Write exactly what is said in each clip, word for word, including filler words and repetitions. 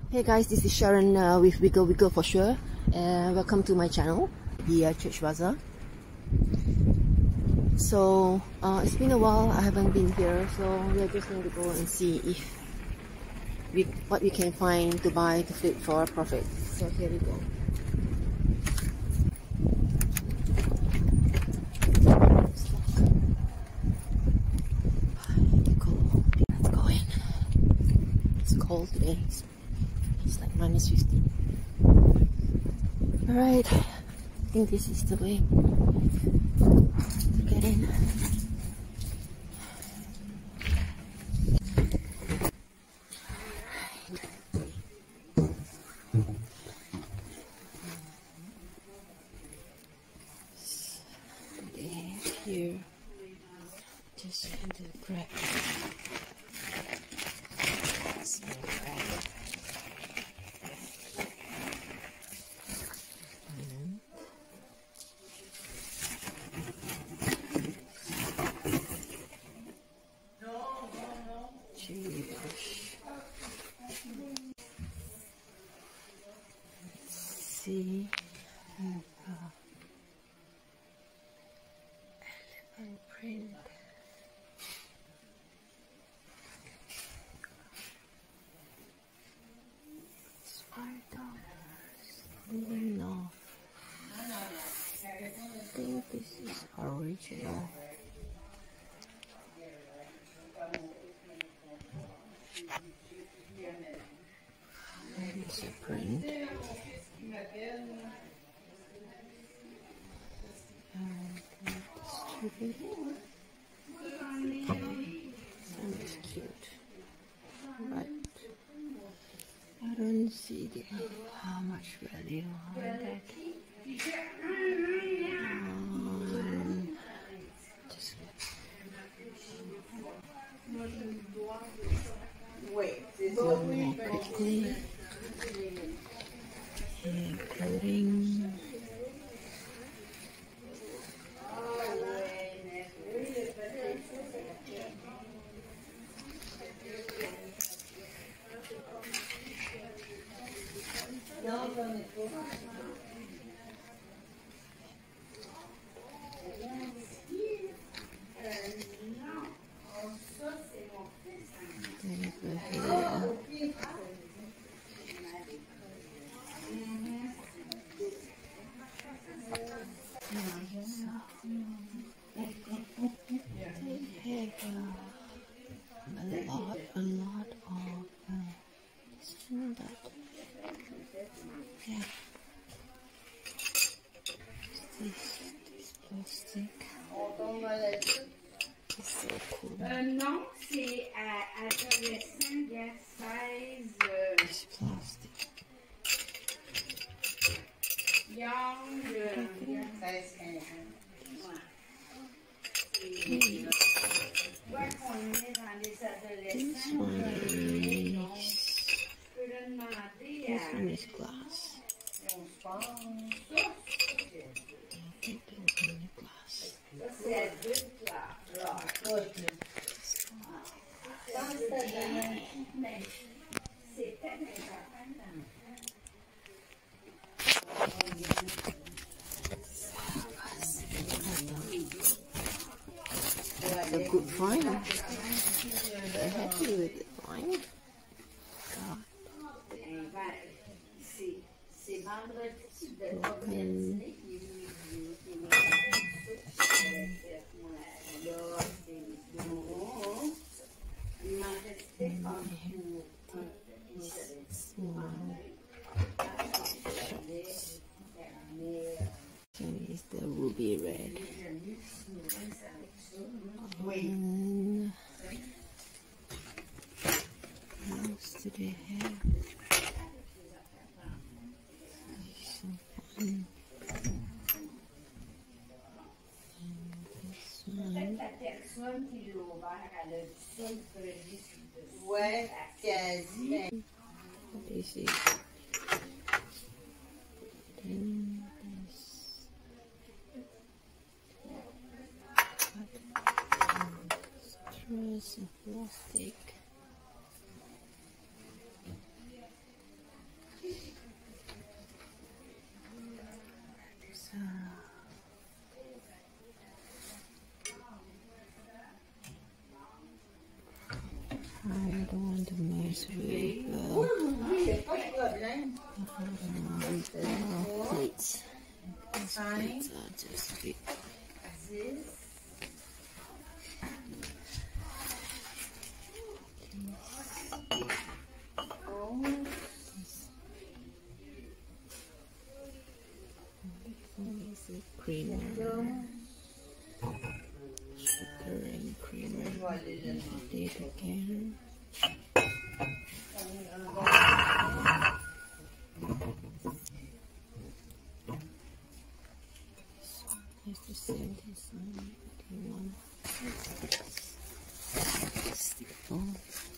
Hey guys, this is Sharon uh, with Wiggle Wiggle for sure, and welcome to my channel, the uh, Church Bazaar. So uh, it's been a while, I haven't been here, so we're just going to go and see if we what we can find to buy to flip for a profit. So here we go. Let's go in. It's cold today. It's like minus fifteen. Alright, I think this is the way to get in. Here, just going to grab some bread. Chili brush. Let's see. And, uh, elephant print. It's five dollars. Leaving off. I think this is original. It's a print. And distribute it. Sounds cute, but I don't see the, how much value on that. Um, just more quickly. Here, clothing. A lot, a lot of uh, this, that. Yeah. This, this plastic. It's so cool. Euh, non, c'est à adolescent, il y a seize. Euh, It's plastic. Young, euh, seize, quinze. Okay. Ouais, qu'on est dans les adolescents. This one is, Je peux le demander this à. one is glass. I think this one is glass. Ça, c'est adulte, là. Mais c'est tellement important. It's a good find. Very happy with the find. God. C'est vendredi de Open. Is the ruby red. And what else do they have? Some fun. And this one. La personne qui l'a ouvert, elle a du seul produit sur le dessus. Ouais, quasi. What is it? Then this. Straws and plastic. Plates. Plates are just big. Creamer, sugar and creamer, potato can. It's the same design. One stick on.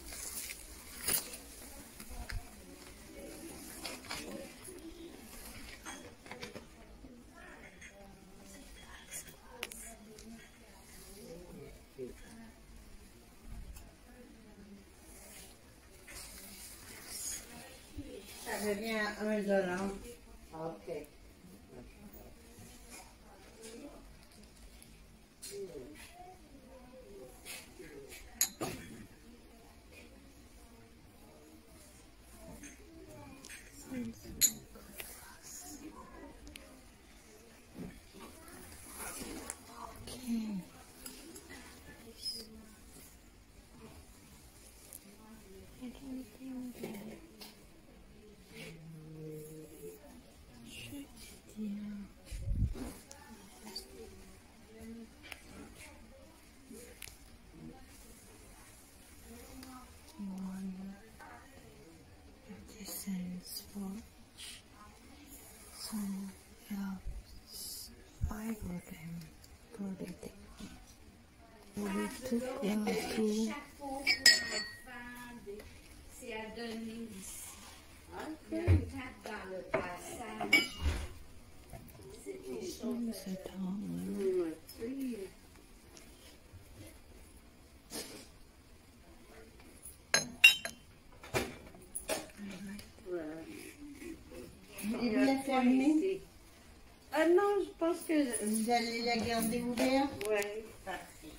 Ça devient un dollar. Ok. So we have five of them for the day. So we took uh, two. C'est à Denise. Il y a une table dans le passage. C'est des choses. C'est tall. Il l'a fermé. Ah non, je pense que... Vous allez la garder ouverte? Oui. Parfait.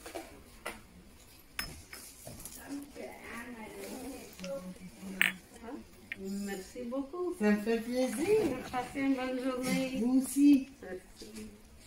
Merci beaucoup. Ça me fait plaisir. Passez une bonne journée. Vous aussi. Merci.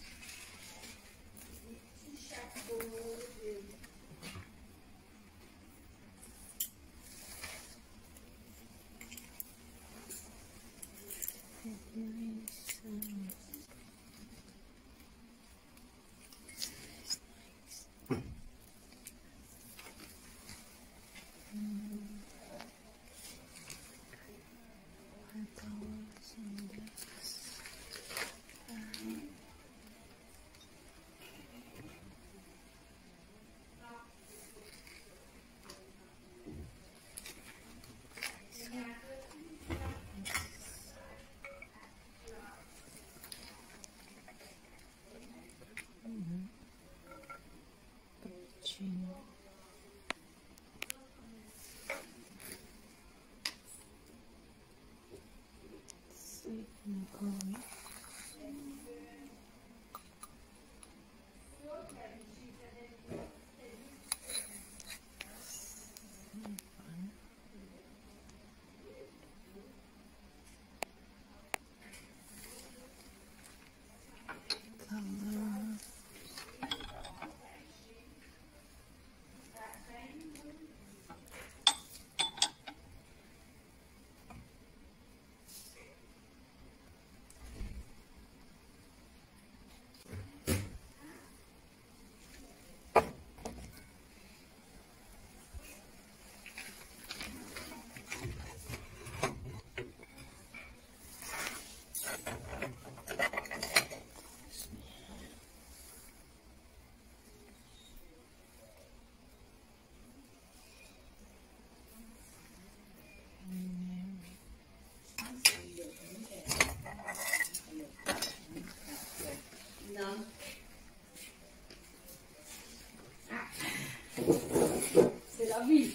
C'est la vie.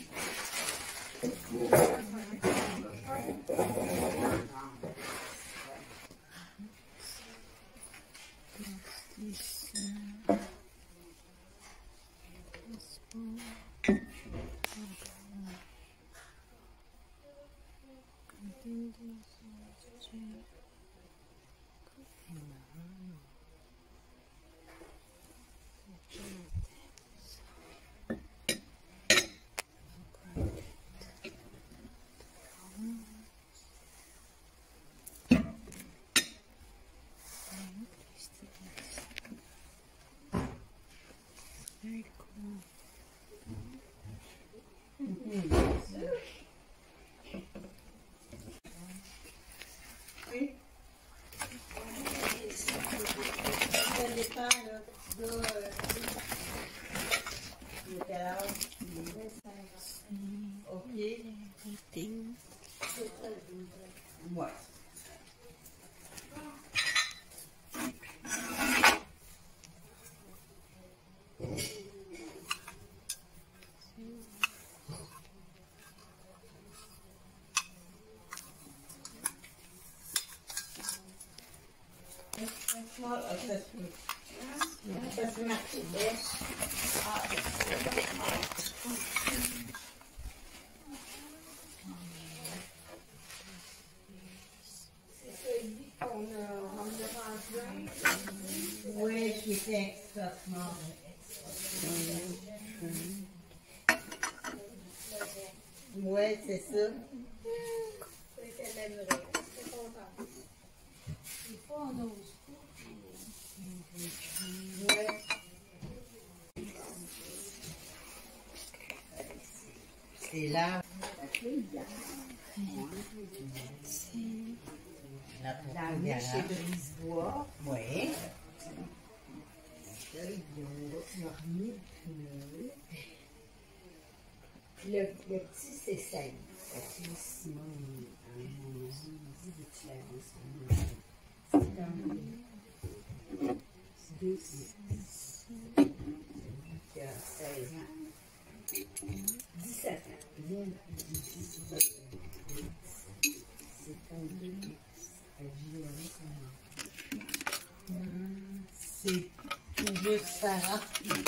Very cool. Oui. Ça dépend, là. De, euh, de quel âge? Ok. Everything. Ouais. Ça se marche oui, je suis extrêmement. Oui, c'est ça. Ouais. C'est là. La L'amener chez Brisebois. Oui. Là, ils ont remis le pneu. Puis le, le petit s'essaye. Fait que là, Simon, à mon avis, il dit de la vie. C'est comme deux, six. Qui a seize ans. dix-sept ans. Bien, dix-sept ans. C'est un deux. C'est tout juste Sarah.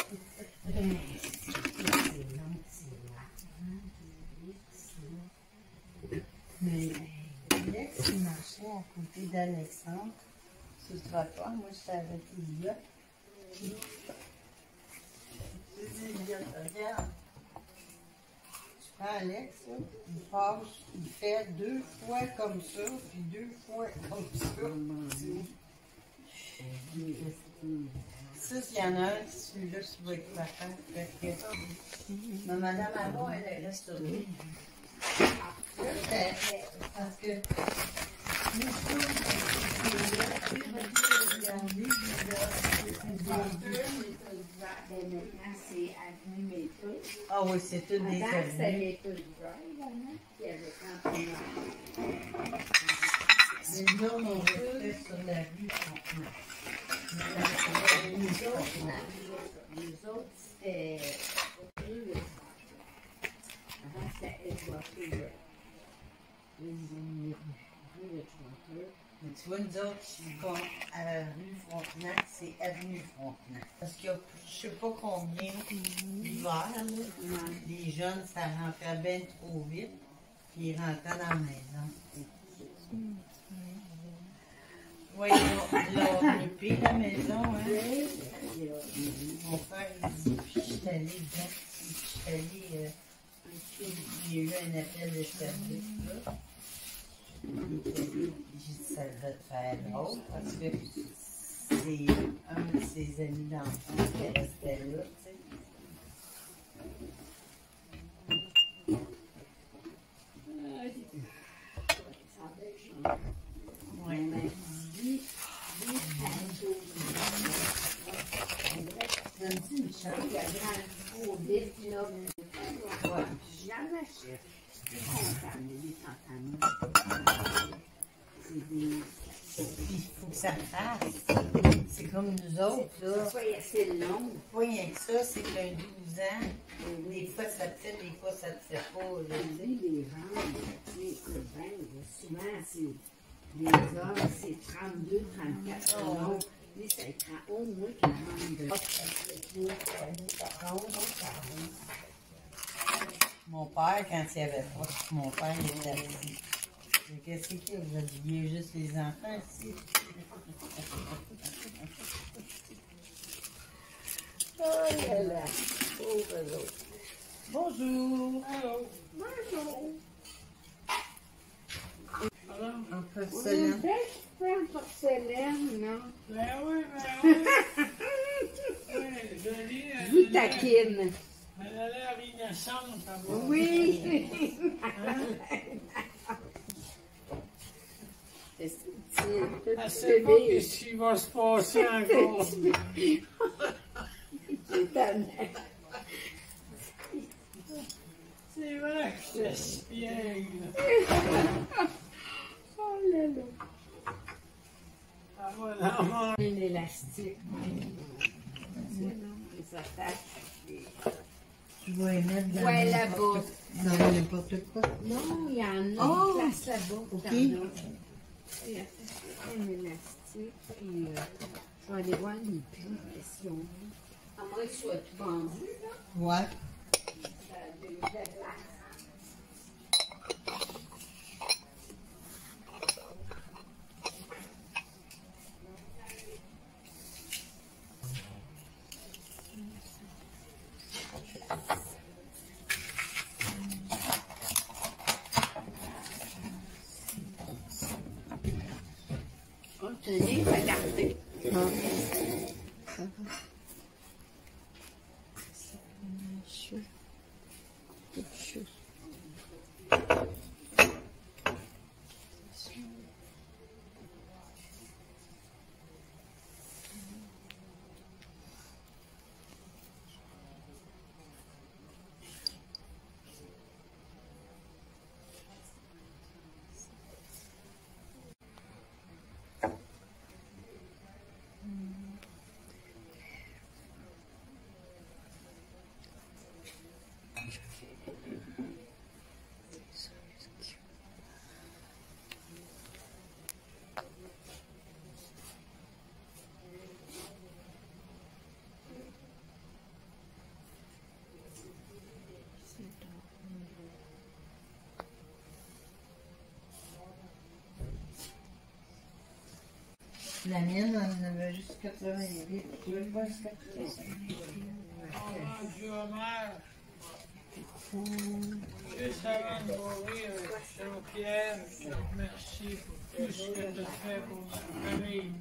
Mais Alex, il marchait à côté d'Alexandre sur le trottoir. Moi, j'étais avec Lydia. Je dis, Lydia, regarde. Tu prends Alex, là, il passe, il fait deux fois comme ça, puis deux fois comme ça. Ça, s'il y en a un, celui-là, tu vas être vacant. Fait que, ma madame avant, elle est restaurée. Parce que, ah oui, c'est tout des avenues. Les gens, on restait sur la rue Frontenac. Les autres, c'était rue avant, c'était Edouard Fever. Ils ont mis rue de Toronto. Mais tu vois, nous autres, à la rue Frontenac, c'est avenue Frontenac. Parce qu'il y a, je sais pas combien, l'hiver, les jeunes, ça rentrait bien trop vite, puis ils rentraient dans la maison. Oui, ils l'ont occupé, la maison, hein. Mon frère, il dit, puis je suis allée dedans, puis je suis allée, euh, il y a eu un appel de service, là. J'ai dit, ça va te faire drôle, parce que c'est un de ses amis d'enfance qui restait là, tu sais. Oui, mais lui, lui, je me dis, une chose, il y a grandi trop vite, là. Ouais, j'en achète. Je suis contente de lui t'entendre. C'est des... puis il faut que ça fasse. C'est comme nous autres, là. Ça soit assez long. Pas rien que ça, c'est qu'un douze ans, des fois ça te fait, des fois ça te fait pas. Là, tu sais. Lui, les ventes, les copains, souvent, c'est... Les hommes, c'est trente-deux, trente-quatre Oh. non. Lui, ça prend au moins quarante-deux. Mon père, quand il y avait pas, mon père il était assis. Qu'est-ce qu'il y a? Vous habillez juste les enfants ici. Oh là là, pauvre l'autre. Bonjour. Allô. Bonjour. En porcelaine. On est fait en porcelaine, non? Ben oui, ben oui. Oui, jolie. Je vous taquine. Elle a l'air innocente, ça va. Oui. Elle ne sait pas ce qui va se passer encore. C'est C'est vrai que je t'espiègle. Oh là là. Ah, voilà, maman. Un élastique. Les attaches. Je vais les mettre dans Ouais, n'importe- là-bas. dans n'importe quoi. Non, il y en a une Oh! place là-bas. Ok. T'en as. Il y a un élastique. Puis, euh, je vais aller voir les prix. Qu'est-ce qu'ils ont mis. À moins que ce soit tout vendu, là. Ouais. Oh, tenez, regardez. Ah. Ça va. Chaud. Tout chaud. La mienne, on en avait juste quatre-vingt-huit. Tu veux pas ce que tu fais? Oh, Dieu, mère. Juste avant de mourir, Jean-Pierre, je te remercie pour tout ce que tu as fait pour ma famille.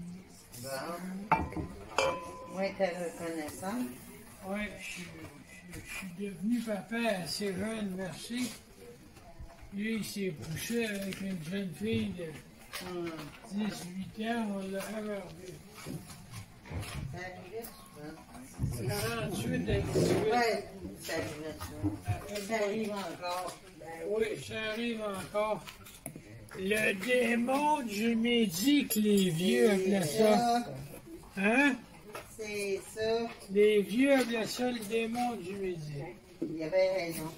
Bon. Oui, t'es reconnaissant. Oui, je, je, je suis devenu papa assez jeune, merci. Lui, il s'est couché avec une jeune fille de dix-huit ans, on l'a regardé. Ça arrivait souvent. quarante-huit à dix-huit. Ouais, ça arrivait souvent. Ça arrive encore. Oui, ça arrive encore. Le démon du midi que les vieux appelaient ça. Hein? C'est ça. Les vieux appelaient ça le démon du midi. Il y avait raison.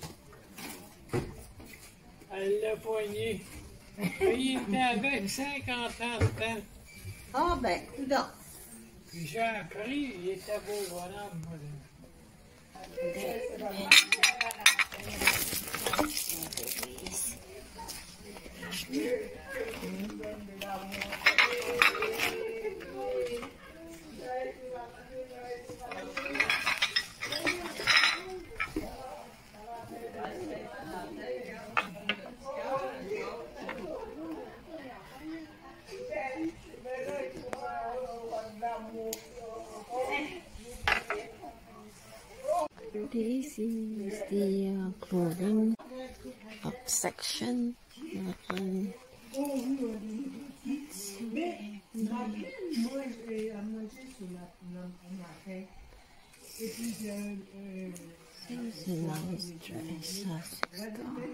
Elle l'a poigné. Il était avec cinquante ans de temps. Ah, ben, non. Puis j'ai appris, il était beau bonhomme. moi. This is the uh, clothing up section. Um, It's a nice dress. uh,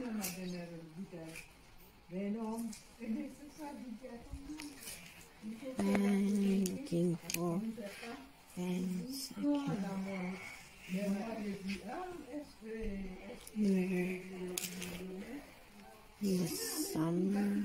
I'm looking for pants. I can wear in the summer.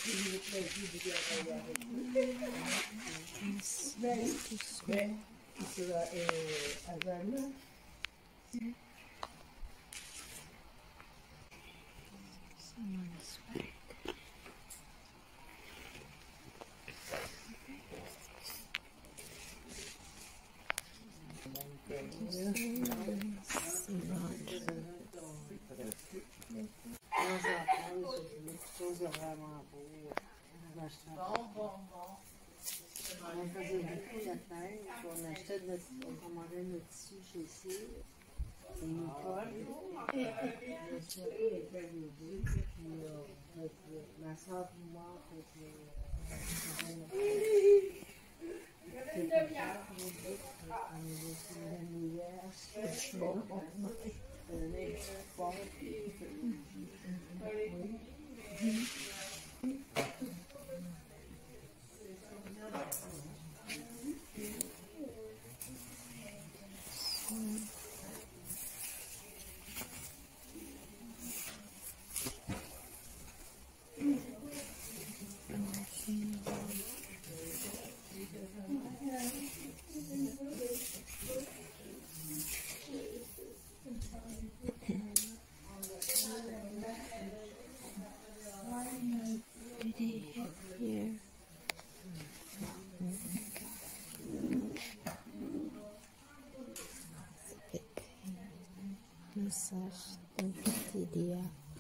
Ben, ben, il sera euh, avant là. Bon, bon, bon. On faisait beaucoup la neige, on achetait notre, on commandait notre tissu chez C, et nous colle. Le soir, était levé, puis euh, ma soeur et moi, on faisait quelque part, on avait aussi la meilleure, je bon, on donnait du sport, oui. Here. Massage twenty dia.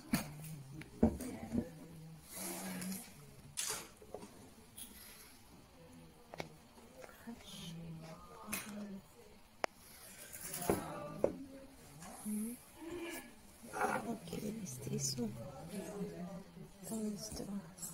Okay, it's this one. Thanks to us.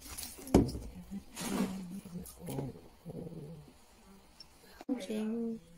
Jing.